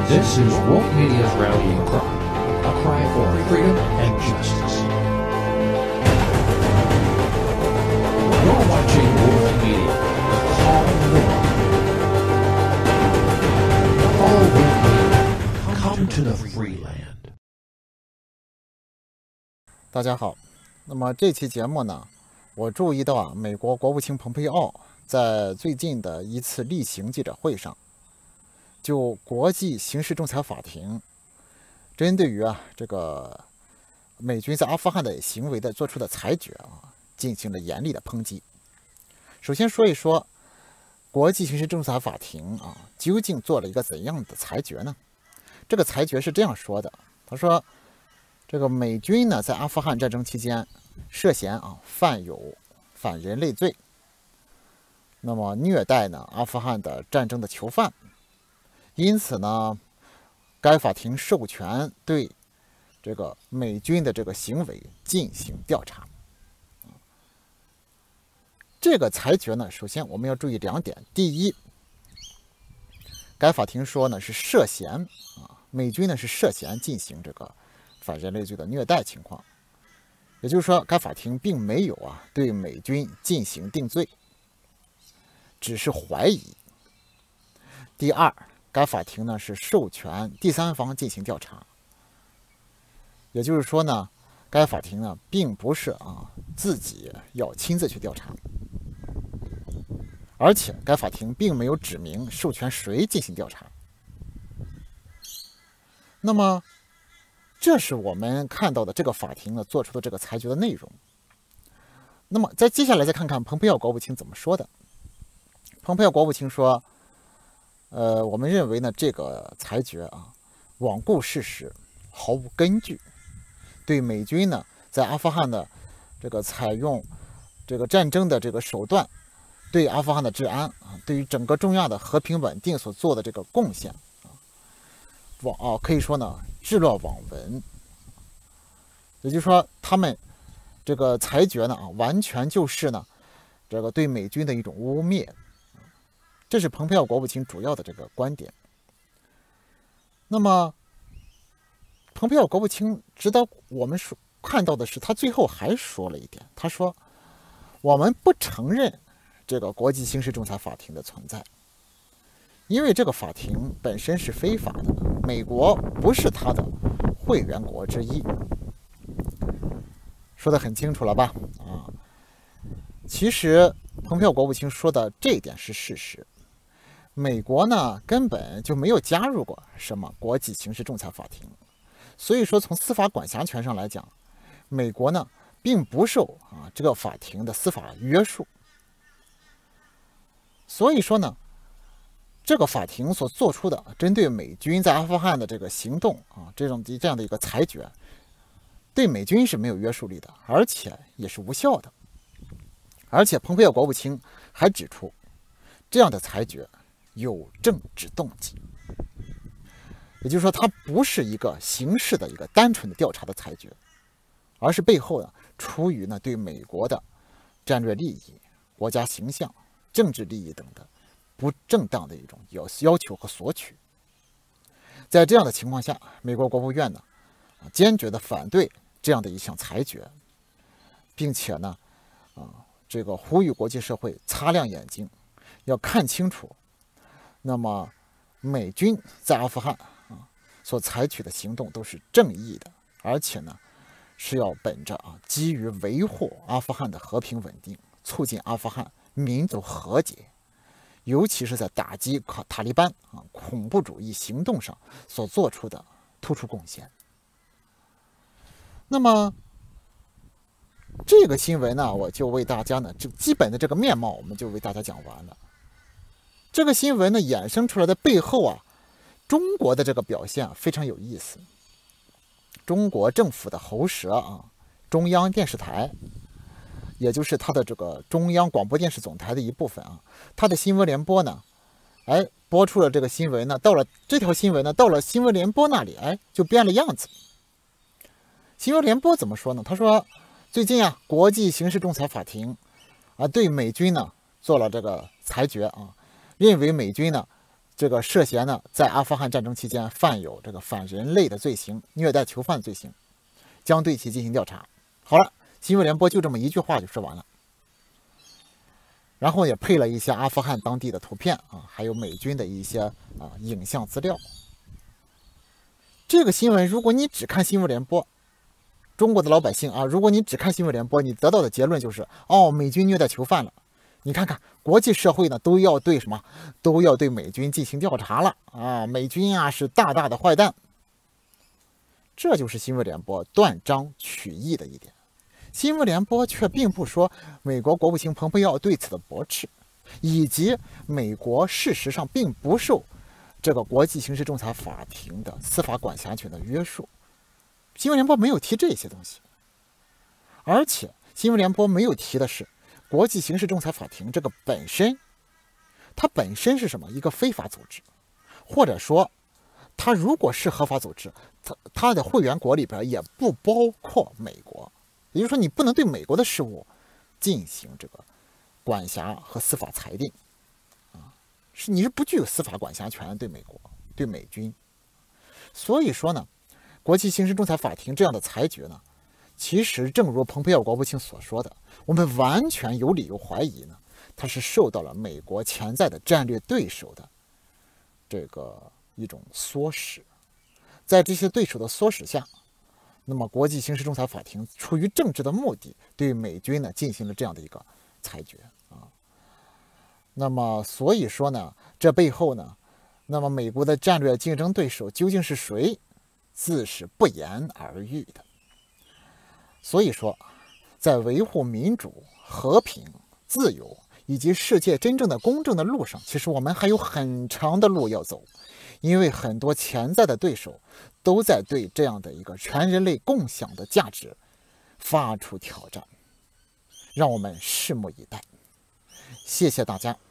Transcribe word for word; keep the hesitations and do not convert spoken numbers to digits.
This is Woke Media's rallying cry, a cry for freedom and justice. You're watching Woke Media, Call War. Follow Woke Media, come to the free land. 大家好，那么这期节目呢，我注意到啊，美国国务卿蓬佩奥在最近的一次例行记者会上，就国际刑事仲裁法庭针对于啊这个美军在阿富汗的行为的做出的裁决啊，进行了严厉的抨击。首先说一说国际刑事仲裁法庭啊，究竟做了一个怎样的裁决呢？这个裁决是这样说的，他说，这个美军呢在阿富汗战争期间涉嫌啊犯有反人类罪，那么虐待呢阿富汗的战争的囚犯。因此呢，该法庭授权对这个美军的这个行为进行调查。这个裁决呢，首先我们要注意两点：第一，该法庭说呢是涉嫌啊，美军呢是涉嫌进行这个反人类罪的虐待情况，也就是说，该法庭并没有啊对美军进行定罪，只是怀疑。第二，该法庭呢是授权第三方进行调查，也就是说呢，该法庭呢并不是啊自己要亲自去调查，而且该法庭并没有指明授权谁进行调查。那么，这是我们看到的这个法庭呢做出的这个裁决的内容。那么，在接下来再看看蓬佩奥国务卿怎么说的。蓬佩奥国务卿说，呃，我们认为呢，这个裁决啊，罔顾事实，毫无根据，对美军呢在阿富汗的这个采用这个战争的这个手段，对阿富汗的治安啊，对于整个中亚的和平稳定所做的这个贡献啊，网啊可以说呢置若罔闻。也就是说，他们这个裁决呢啊，完全就是呢这个对美军的一种污蔑。这是蓬佩奥国务卿主要的这个观点。那么，蓬佩奥国务卿值得我们说看到的是，他最后还说了一点，他说：“我们不承认这个国际刑事仲裁法庭的存在，因为这个法庭本身是非法的，美国不是他的会员国之一。”说得很清楚了吧？啊，其实蓬佩奥国务卿说的这一点是事实。美国呢根本就没有加入过什么国际刑事仲裁法庭，所以说从司法管辖权上来讲，美国呢并不受啊这个法庭的司法约束。所以说呢，这个法庭所做出的针对美军在阿富汗的这个行动啊，这种这样的一个裁决，对美军是没有约束力的，而且也是无效的。而且蓬佩奥国务卿还指出，这样的裁决有政治动机，也就是说，它不是一个刑事的一个单纯的调查的裁决，而是背后呢出于呢对美国的战略利益、国家形象、政治利益等的不正当的一种要要求和索取。在这样的情况下，美国国务院呢坚决的反对这样的一项裁决，并且呢啊这个呼吁国际社会擦亮眼睛，要看清楚。那么，美军在阿富汗啊所采取的行动都是正义的，而且呢是要本着啊基于维护阿富汗的和平稳定、促进阿富汗民族和解，尤其是在打击塔利班啊恐怖主义行动上所做出的突出贡献。那么，这个新闻呢，我就为大家呢，就基本的这个面貌，我们就为大家讲完了。这个新闻呢衍生出来的背后啊，中国的这个表现非常有意思。中国政府的喉舌啊，中央电视台，也就是它的这个中央广播电视总台的一部分啊，它的新闻联播呢，哎，播出了这个新闻呢，到了这条新闻呢，到了新闻联播那里，哎，就变了样子。新闻联播怎么说呢？他说，最近啊，国际刑事仲裁法庭啊，对美军呢做了这个裁决啊。认为美军呢这个涉嫌呢在阿富汗战争期间犯有这个反人类的罪行、虐待囚犯的罪行，将对其进行调查。好了，新闻联播就这么一句话就说完了，然后也配了一些阿富汗当地的图片啊，还有美军的一些啊影像资料。这个新闻，如果你只看新闻联播，中国的老百姓啊，如果你只看新闻联播，你得到的结论就是哦，美军虐待囚犯了。你看看国际社会呢，都要对什么，都要对美军进行调查了啊！美军啊是大大的坏蛋。这就是新闻联播断章取义的一点。新闻联播却并不说美国国务卿蓬佩奥对此的驳斥，以及美国事实上并不受这个国际刑事仲裁法庭的司法管辖权的约束。新闻联播没有提这些东西，而且新闻联播没有提的是国际刑事仲裁法庭这个本身，它本身是什么？一个非法组织，或者说它如果是合法组织，它它的会员国里边也不包括美国，也就是说你不能对美国的事务进行这个管辖和司法裁定啊，是你是不具有司法管辖权对美国对美军。所以说呢，国际刑事仲裁法庭这样的裁决呢，其实正如蓬佩奥国务卿所说的，我们完全有理由怀疑呢，它是受到了美国潜在的战略对手的这个一种唆使。在这些对手的唆使下，那么国际刑事仲裁法庭出于政治的目的，对美军呢进行了这样的一个裁决啊。那么所以说呢，这背后呢，那么美国的战略竞争对手究竟是谁，自是不言而喻的。所以说，在维护民主、和平、自由以及世界真正的公正的路上，其实我们还有很长的路要走，因为很多潜在的对手都在对这样的一个全人类共享的价值发出挑战，让我们拭目以待。谢谢大家。